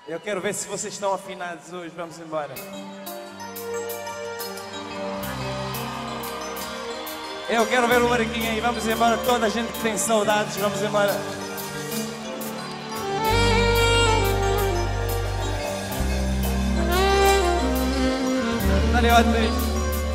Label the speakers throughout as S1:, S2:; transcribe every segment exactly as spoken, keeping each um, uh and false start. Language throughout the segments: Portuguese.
S1: Eu quero ver se vocês estão afinados hoje. Vamos embora. Eu quero ver o Mariquinho aí. Vamos embora. Toda a gente que tem saudades. Vamos embora. Dale outra vez.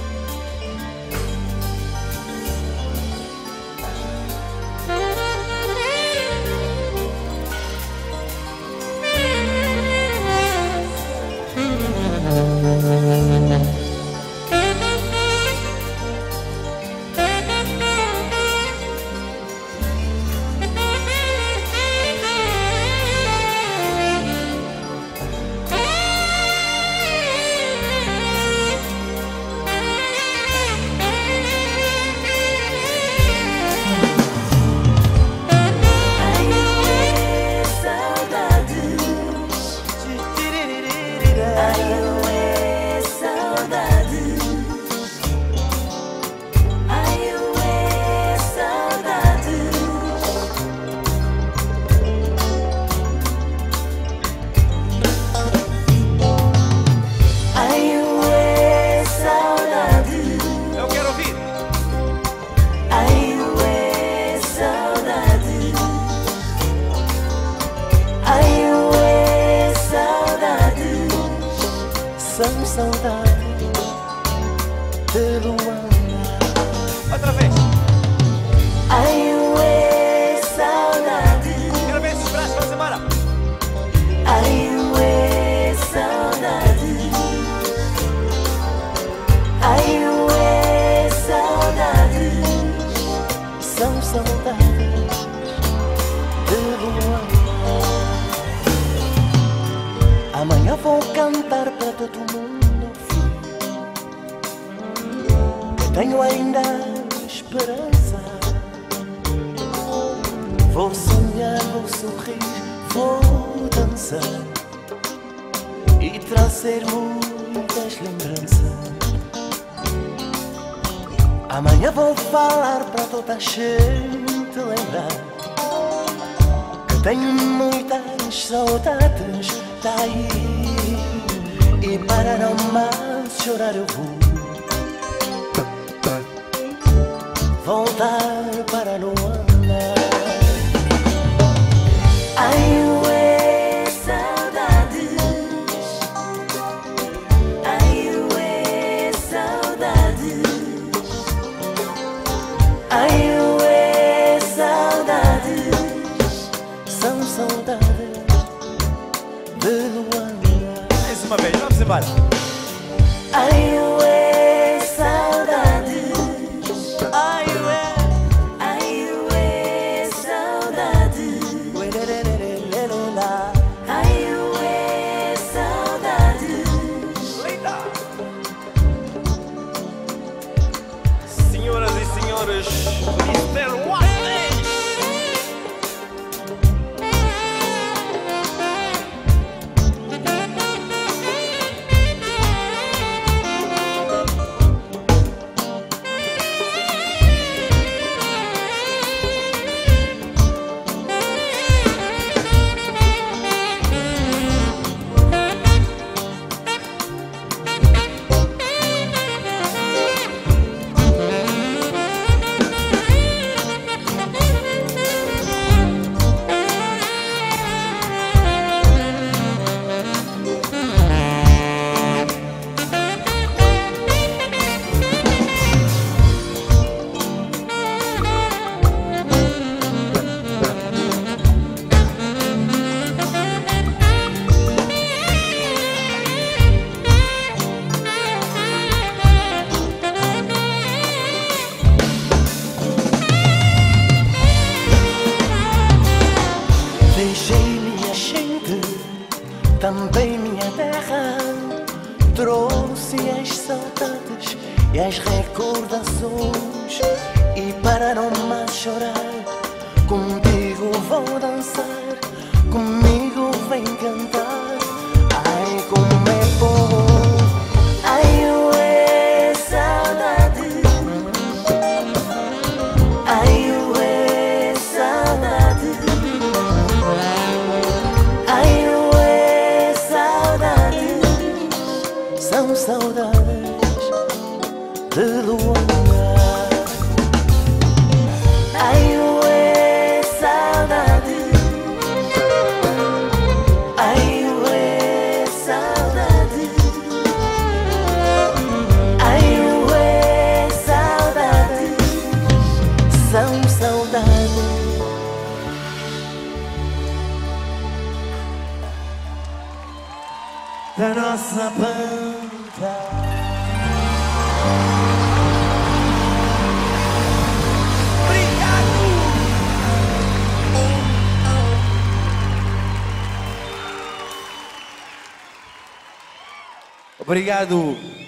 S2: São saudades de Luanda.
S1: Outra vez.
S2: Ai, ué, saudade.
S1: Quero ver esses braços, vamos embora.
S2: Ai, ué, saudade. Ai, ué, saudade. São saudades de Luanda. Amanhã vou cantar para todo mundo, que tenho ainda esperança. Vou sonhar, vou sorrir, vou dançar e trazer muitas lembranças. Amanhã vou falar para toda a gente lembrar que tenho muitas saudades daí, e para não mais chorar eu vou voltar para Luanda. Ai, ué, saudades. Ai, ué, saudades. Ai, ué, saudades. São saudades de Luanda.
S1: Mais uma vez, vamos embora.
S2: Ai, ué, saudades. Ai, ué, ai, ué, saudades. Ai, ué, saudades.
S1: Linda! Senhoras e senhores, mister Wallace!
S2: Também minha terra trouxe as saudades e as recordações, e para não mais chorar, contigo vou dançar, comigo vem cantar. Ai, como é bom. Ai, ué, saudade. Ai, ué, saudade. Ai, ué, saudades de Luanda. Ai, ué, saudades. Ai, ué, saudades. Ai, ué, saudades. São saudades da nossa banca. Obrigado! Obrigado.